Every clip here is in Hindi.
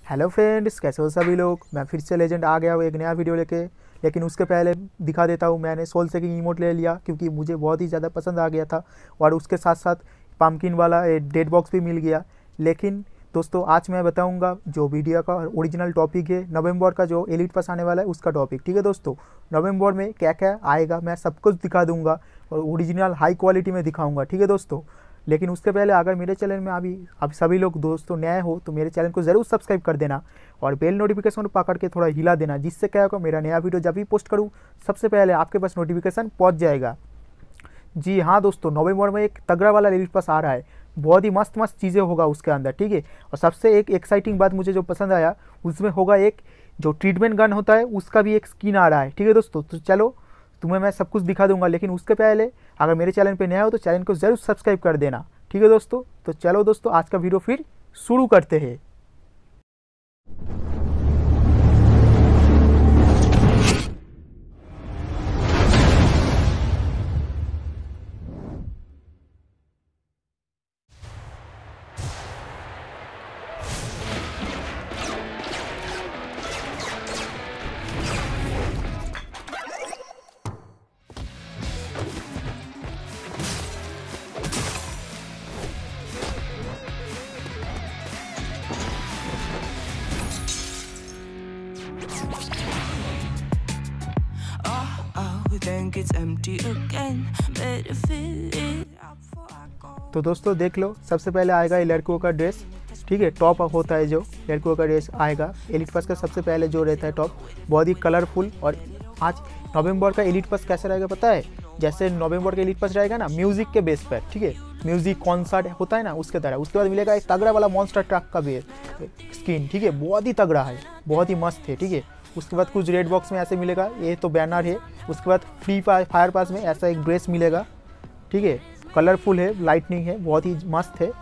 हेलो फ्रेंड्स, कैसे हो सभी लोग। मैं फिर से लेजेंड आ गया हूँ एक नया वीडियो लेके। लेकिन उसके पहले दिखा देता हूँ, मैंने सोल सेकिंग इमोट ले लिया क्योंकि मुझे बहुत ही ज़्यादा पसंद आ गया था। और उसके साथ साथ पम्पकिन वाला डेड बॉक्स भी मिल गया। लेकिन दोस्तों आज मैं बताऊंगा जो वीडियो का ओरिजिनल टॉपिक है, नवंबर का जो एलिट पास आने वाला है उसका टॉपिक। ठीक है दोस्तों, नवंबर में क्या क्या आएगा मैं सब कुछ दिखा दूंगा और ओरिजिनल हाई क्वालिटी में दिखाऊंगा। ठीक है दोस्तों, लेकिन उसके पहले अगर मेरे चैनल में अभी सभी लोग दोस्तों नए हो तो मेरे चैनल को ज़रूर सब्सक्राइब कर देना और बेल नोटिफिकेशन पकड़ के थोड़ा हिला देना, जिससे क्या होगा मेरा नया वीडियो जब भी पोस्ट करूँ सबसे पहले आपके पास नोटिफिकेशन पहुंच जाएगा। जी हाँ दोस्तों, नवंबर में एक तगड़ा वाला एलिट पास आ रहा है। बहुत ही मस्त मस्त चीज़ें होगा उसके अंदर। ठीक है, और सबसे एक एक्साइटिंग बात मुझे जो पसंद आया उसमें होगा एक जो ट्रीटमेंट गन होता है उसका भी एक स्किन आ रहा है। ठीक है दोस्तों, तो चलो तुम्हें मैं सब कुछ दिखा दूंगा, लेकिन उसके पहले अगर मेरे चैनल पे नया हो तो चैनल को ज़रूर सब्सक्राइब कर देना। ठीक है दोस्तों, तो चलो दोस्तों आज का वीडियो फिर शुरू करते हैं। Think it's empty again. Better fill it up before I go. तो दोस्तों देख लो, सबसे पहले आएगा ये लड़कों का ड्रेस। ठीक है, टॉप होता है जो लड़कों का ड्रेस आएगा एलिट पास का सबसे पहले जो रहता है टॉप, बहुत ही कलरफुल। और आज नवंबर का एलिट पास कैसा रहेगा पता है, जैसे नवंबर का एलिट पास रहेगा ना म्यूजिक के बेस पर। ठीक है, म्यूजिक कॉन्सर्ट होता है ना उसके तरह। उसके बाद मिलेगा एक तगड़ा वाला मॉन्स्टर ट्रक का बेस स्किन। ठीक है, बहुत ही तगड़ा है, बहुत ही मस्त है। ठीक है, उसके बाद कुछ रेड बॉक्स में ऐसे मिलेगा, ये तो बैनर है। उसके बाद फ्री फायर पास में ऐसा एक ड्रेस मिलेगा। ठीक है, कलरफुल है, लाइटनिंग है, बहुत ही मस्त है।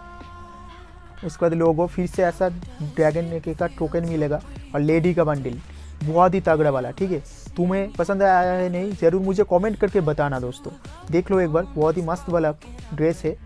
उसके बाद लोगो फिर से ऐसा ड्रैगन का टोकन मिलेगा और लेडी का बंडल, बहुत ही तगड़ा वाला। ठीक है, तुम्हें पसंद आया है नहीं ज़रूर मुझे कमेंट करके बताना दोस्तों। देख लो एक बार, बहुत ही मस्त वाला ड्रेस है,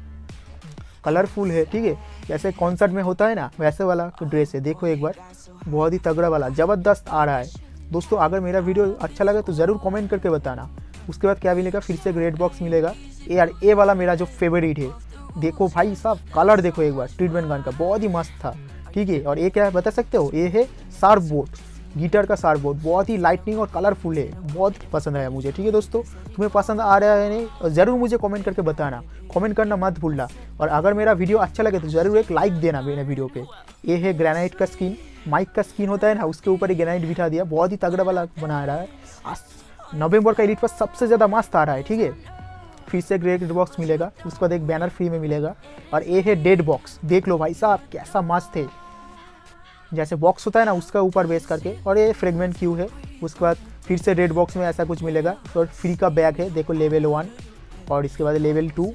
कलरफुल है। ठीक है, जैसे कॉन्सर्ट में होता है ना वैसे वाला ड्रेस है। देखो एक बार, बहुत ही तगड़ा वाला ज़बरदस्त आ रहा है दोस्तों। अगर मेरा वीडियो अच्छा लगे तो ज़रूर कमेंट करके बताना। उसके बाद क्या मिलेगा, फिर से रेड बॉक्स मिलेगा। ये वाला मेरा जो फेवरेट है, देखो भाई साहब कलर देखो एक बार, ट्रीटमेंट गन का बहुत ही मस्त था। ठीक है, और ये क्या है बता सकते हो, ये है शार्प बोर्ड, गिटार का शार्प बोर्ड, बहुत ही लाइटनिंग और कलरफुल है, बहुत पसंद आया मुझे। ठीक है दोस्तों, तुम्हें पसंद आ रहा है नहीं और ज़रूर मुझे कमेंट करके बताना, कमेंट करना मत भूलना। और अगर मेरा वीडियो अच्छा लगे तो ज़रूर एक लाइक देना मेरे वीडियो पे। ये है ग्रेनाइट का स्किन, माइक का स्किन होता है ना उसके ऊपर ही ग्रेनाइट बिठा दिया, बहुत ही तगड़ा वाला बना रहा है। आज नवंबर का एलिट पर सबसे ज़्यादा मस्त आ रहा है। ठीक है, फिर से रेड बॉक्स मिलेगा, उसके बाद एक बैनर फ्री में मिलेगा। और ये है डेड बॉक्स, देख लो भाई साहब कैसा मस्त है, जैसे बॉक्स होता है ना उसका ऊपर बेस करके। और ये फ्रेगमेंट क्यू है। उसके बाद फिर से रेड बॉक्स में ऐसा कुछ मिलेगा और फ्री का बैग है, देखो लेवल 1 और इसके बाद लेवल 2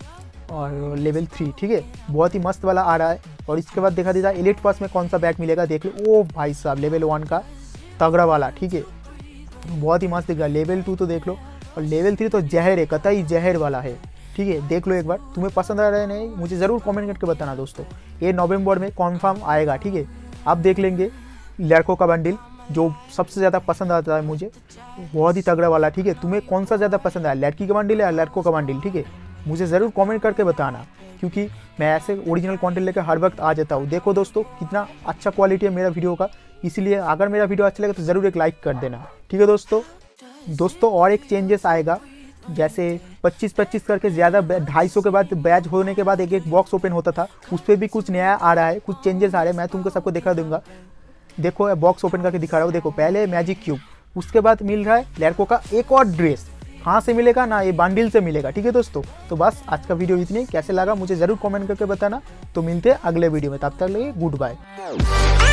और लेवल 3। ठीक है, बहुत ही मस्त वाला आ रहा है। और इसके बाद देखा दीजिए एलिट पास में कौन सा बैग मिलेगा, देख लो। ओ भाई साहब, लेवल 1 का तगड़ा वाला। ठीक है, बहुत ही मस्त दिख रहा है। लेवल 2 तो देख लो, और लेवल 3 तो जहर है, कतई जहर वाला है। ठीक है, देख लो एक बार, तुम्हें पसंद आ रहा है नहीं मुझे ज़रूर कमेंट करके बताना दोस्तों। ये नवंबर में कॉन्फर्म आएगा। ठीक है, आप देख लेंगे लड़कों का बंडल जो सबसे ज़्यादा पसंद आता है मुझे, बहुत ही तगड़ा वाला। ठीक है, तुम्हें कौन सा ज़्यादा पसंद आया, लड़की का बंडल या लड़कों का बंडल। ठीक है, मुझे ज़रूर कमेंट करके बताना, क्योंकि मैं ऐसे ओरिजिनल कंटेंट लेकर हर वक्त आ जाता हूँ। देखो दोस्तों कितना अच्छा क्वालिटी है मेरा वीडियो का, इसलिए अगर मेरा वीडियो अच्छा लगे तो ज़रूर एक लाइक कर देना। ठीक है दोस्तों और एक चेंजेस आएगा, जैसे 25-25 करके ज़्यादा 250 के बाद बैच होने के बाद एक एक बॉक्स ओपन होता था, उस पर भी कुछ नया आ रहा है, कुछ चेंजेस आ रहे हैं। मैं तुमको सबको दिखा दूंगा। देखो बॉक्स ओपन करके दिखा रहा हूँ। देखो पहले मैजिक क्यूब, उसके बाद मिल रहा है लड़कों का एक और ड्रेस। कहाँ से मिलेगा ना, ये बंडल से मिलेगा। ठीक है दोस्तों, तो बस आज का वीडियो इतनी, कैसे लगा मुझे ज़रूर कमेंट करके बताना। तो मिलते हैं अगले वीडियो में, तब तक लगे गुड बाय।